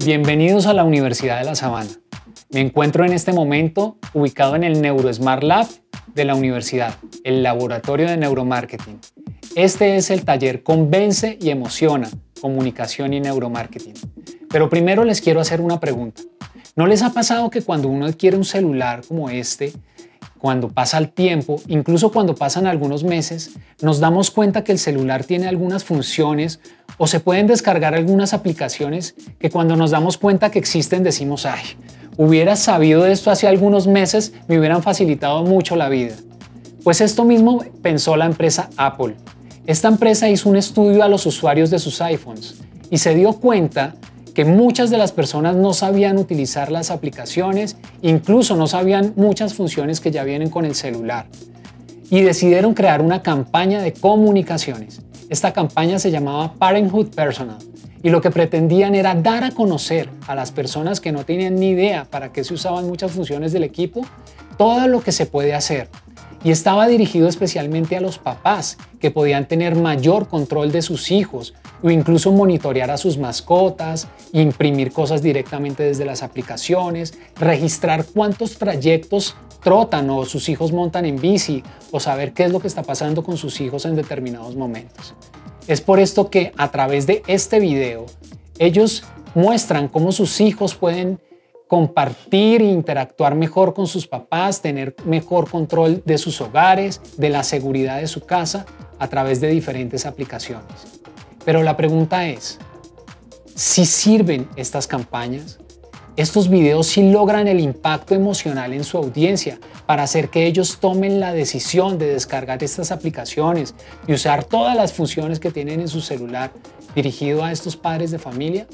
Bienvenidos a la Universidad de La Sabana. Me encuentro en este momento ubicado en el NeuroSmart Lab de la universidad, el laboratorio de neuromarketing. Este es el taller Convence y Emociona, Comunicación y Neuromarketing. Pero primero les quiero hacer una pregunta. ¿No les ha pasado que cuando uno adquiere un celular como este, cuando pasa el tiempo, incluso cuando pasan algunos meses, nos damos cuenta que el celular tiene algunas funciones o se pueden descargar algunas aplicaciones que cuando nos damos cuenta que existen decimos, ay, hubiera sabido de esto hace algunos meses, me hubieran facilitado mucho la vida? Pues esto mismo pensó la empresa Apple. Esta empresa hizo un estudio a los usuarios de sus iPhones y se dio cuenta que muchas de las personas no sabían utilizar las aplicaciones, incluso no sabían muchas funciones que ya vienen con el celular. Y decidieron crear una campaña de comunicaciones. Esta campaña se llamaba Parenthood Personal y lo que pretendían era dar a conocer a las personas que no tenían ni idea para qué se usaban muchas funciones del equipo, todo lo que se puede hacer. Y estaba dirigido especialmente a los papás que podían tener mayor control de sus hijos o incluso monitorear a sus mascotas, imprimir cosas directamente desde las aplicaciones, registrar cuántos trayectos trotan o sus hijos montan en bici o saber qué es lo que está pasando con sus hijos en determinados momentos. Es por esto que a través de este video ellos muestran cómo sus hijos pueden compartir e interactuar mejor con sus papás, tener mejor control de sus hogares, de la seguridad de su casa a través de diferentes aplicaciones. Pero la pregunta es, ¿sí sirven estas campañas? ¿Estos videos sí logran el impacto emocional en su audiencia para hacer que ellos tomen la decisión de descargar estas aplicaciones y usar todas las funciones que tienen en su celular dirigido a estos padres de familia?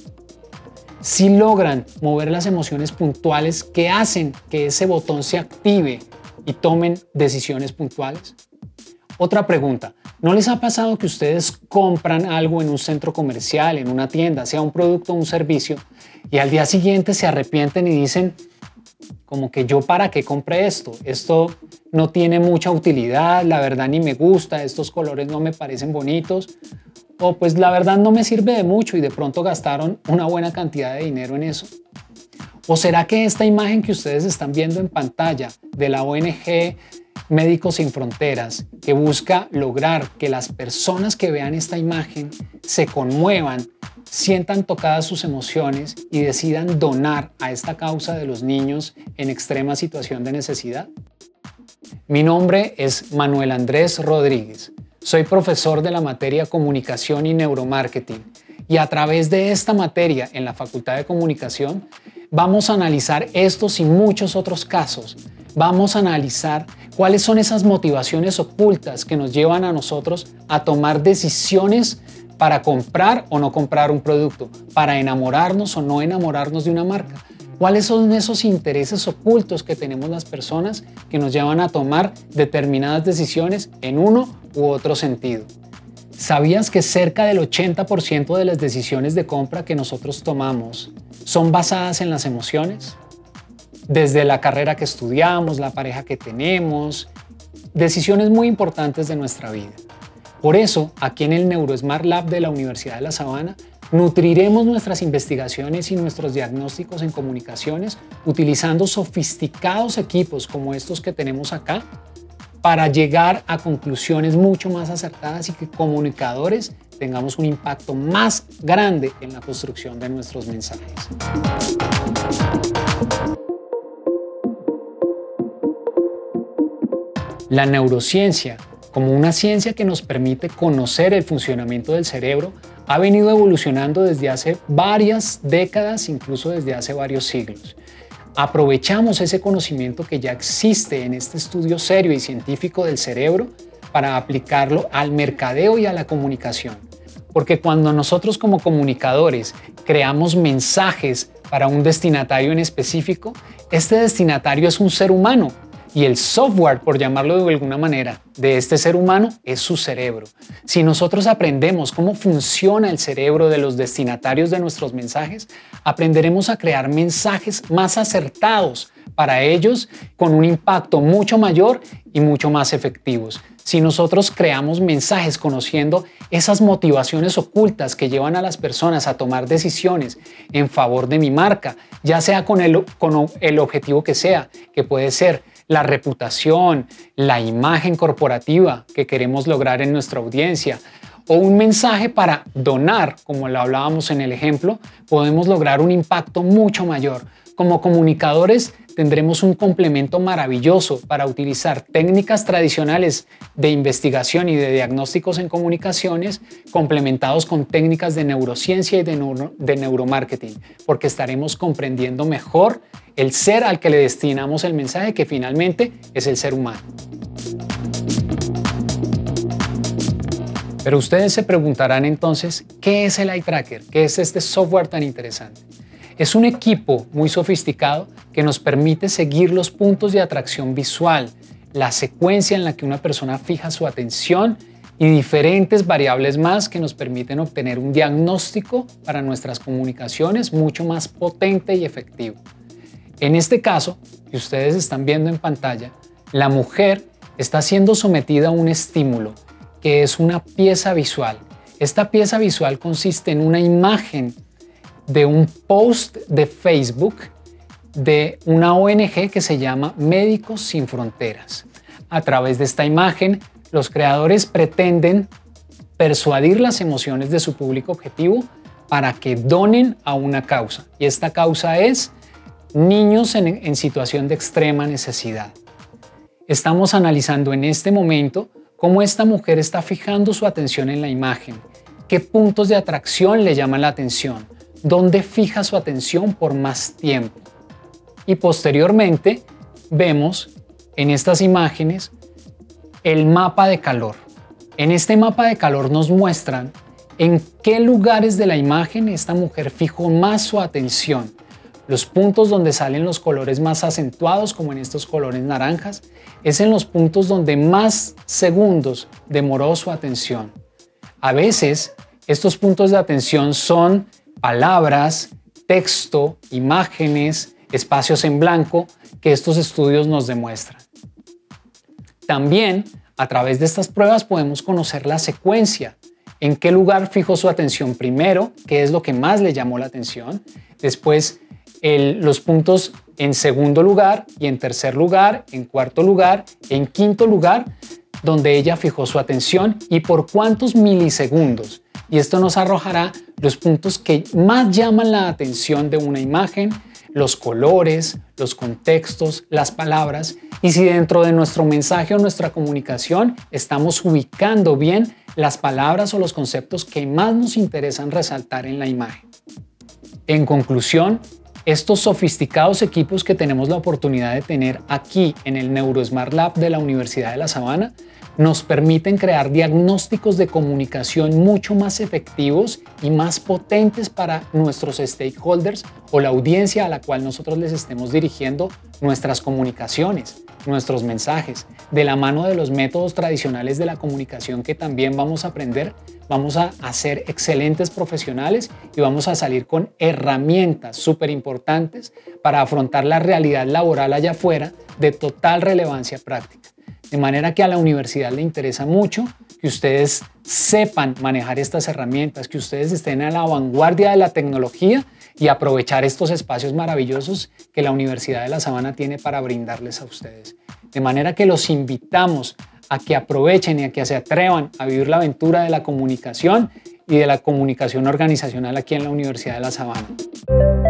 ¿Sí logran mover las emociones puntuales que hacen que ese botón se active y tomen decisiones puntuales? Otra pregunta, ¿no les ha pasado que ustedes compran algo en un centro comercial, en una tienda, sea un producto o un servicio, y al día siguiente se arrepienten y dicen, como que yo para qué compré esto? Esto no tiene mucha utilidad, la verdad ni me gusta, estos colores no me parecen bonitos, o pues la verdad no me sirve de mucho y de pronto gastaron una buena cantidad de dinero en eso. ¿O será que esta imagen que ustedes están viendo en pantalla de la ONG Médicos Sin Fronteras, que busca lograr que las personas que vean esta imagen se conmuevan, sientan tocadas sus emociones y decidan donar a esta causa de los niños en extrema situación de necesidad? Mi nombre es Manuel Andrés Rodríguez. Soy profesor de la materia Comunicación y Neuromarketing y a través de esta materia en la Facultad de Comunicación vamos a analizar estos y muchos otros casos. Vamos a analizar cuáles son esas motivaciones ocultas que nos llevan a nosotros a tomar decisiones para comprar o no comprar un producto, para enamorarnos o no enamorarnos de una marca. ¿Cuáles son esos intereses ocultos que tenemos las personas que nos llevan a tomar determinadas decisiones en uno u otro sentido? ¿Sabías que cerca del 80% de las decisiones de compra que nosotros tomamos son basadas en las emociones? Desde la carrera que estudiamos, la pareja que tenemos, decisiones muy importantes de nuestra vida. Por eso, aquí en el NeuroSmart Lab de la Universidad de La Sabana, nutriremos nuestras investigaciones y nuestros diagnósticos en comunicaciones utilizando sofisticados equipos como estos que tenemos acá para llegar a conclusiones mucho más acertadas y que comunicadores tengamos un impacto más grande en la construcción de nuestros mensajes. La neurociencia, como una ciencia que nos permite conocer el funcionamiento del cerebro, ha venido evolucionando desde hace varias décadas, incluso desde hace varios siglos. Aprovechamos ese conocimiento que ya existe en este estudio serio y científico del cerebro para aplicarlo al mercadeo y a la comunicación. Porque cuando nosotros como comunicadores creamos mensajes para un destinatario en específico, este destinatario es un ser humano. Y el software, por llamarlo de alguna manera, de este ser humano es su cerebro. Si nosotros aprendemos cómo funciona el cerebro de los destinatarios de nuestros mensajes, aprenderemos a crear mensajes más acertados para ellos con un impacto mucho mayor y mucho más efectivos. Si nosotros creamos mensajes conociendo esas motivaciones ocultas que llevan a las personas a tomar decisiones en favor de mi marca, ya sea con el objetivo que sea, que puede ser la reputación, la imagen corporativa que queremos lograr en nuestra audiencia, o un mensaje para donar, como lo hablábamos en el ejemplo, podemos lograr un impacto mucho mayor. Como comunicadores tendremos un complemento maravilloso para utilizar técnicas tradicionales de investigación y de diagnósticos en comunicaciones complementados con técnicas de neurociencia y de neuromarketing, porque estaremos comprendiendo mejor el ser al que le destinamos el mensaje, que finalmente es el ser humano. Pero ustedes se preguntarán entonces, ¿qué es el Eye Tracker? ¿Qué es este software tan interesante? Es un equipo muy sofisticado que nos permite seguir los puntos de atracción visual, la secuencia en la que una persona fija su atención y diferentes variables más que nos permiten obtener un diagnóstico para nuestras comunicaciones mucho más potente y efectivo. En este caso, que ustedes están viendo en pantalla, la mujer está siendo sometida a un estímulo que es una pieza visual. Esta pieza visual consiste en una imagen de un post de Facebook de una ONG que se llama Médicos Sin Fronteras. A través de esta imagen, los creadores pretenden persuadir las emociones de su público objetivo para que donen a una causa. Y esta causa es niños en situación de extrema necesidad. Estamos analizando en este momento cómo esta mujer está fijando su atención en la imagen, qué puntos de atracción le llaman la atención, dónde fija su atención por más tiempo. Y posteriormente vemos en estas imágenes el mapa de calor. En este mapa de calor nos muestran en qué lugares de la imagen esta mujer fijó más su atención. Los puntos donde salen los colores más acentuados, como en estos colores naranjas, es en los puntos donde más segundos demoró su atención. A veces, estos puntos de atención son palabras, texto, imágenes, espacios en blanco que estos estudios nos demuestran. También, a través de estas pruebas podemos conocer la secuencia, en qué lugar fijó su atención primero, qué es lo que más le llamó la atención, después los puntos en segundo lugar y en tercer lugar, en cuarto lugar, en quinto lugar, donde ella fijó su atención y por cuántos milisegundos. Y esto nos arrojará los puntos que más llaman la atención de una imagen, los colores, los contextos, las palabras, y si dentro de nuestro mensaje o nuestra comunicación estamos ubicando bien las palabras o los conceptos que más nos interesan resaltar en la imagen. En conclusión, estos sofisticados equipos que tenemos la oportunidad de tener aquí en el NeuroSmart Lab de la Universidad de La Sabana nos permiten crear diagnósticos de comunicación mucho más efectivos y más potentes para nuestros stakeholders o la audiencia a la cual nosotros les estemos dirigiendo nuestras comunicaciones, nuestros mensajes. De la mano de los métodos tradicionales de la comunicación que también vamos a aprender, vamos a ser excelentes profesionales y vamos a salir con herramientas súper importantes para afrontar la realidad laboral allá afuera de total relevancia práctica. De manera que a la universidad le interesa mucho que ustedes sepan manejar estas herramientas, que ustedes estén a la vanguardia de la tecnología y aprovechar estos espacios maravillosos que la Universidad de La Sabana tiene para brindarles a ustedes. De manera que los invitamos a que aprovechen y a que se atrevan a vivir la aventura de la comunicación y de la comunicación organizacional aquí en la Universidad de La Sabana.